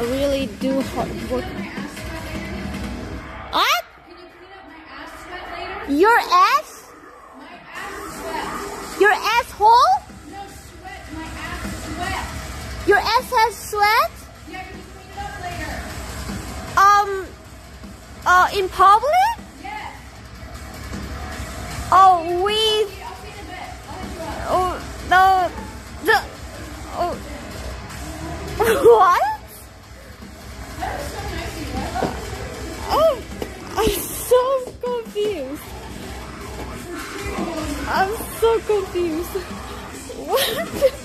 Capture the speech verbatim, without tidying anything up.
I really do hard work. What? Can you clean up my ass sweat later? Your ass? My ass sweat. Your asshole? No sweat, my ass sweat. Your ass has sweat? Yeah, can you clean it up later? Um, uh, in public? Yes. Oh, we, I'll see you in a bit. I'll hit you up. oh, no, the, oh, what? That was so nice of you. I love this. Oh, I'm so confused. I'm so confused. What?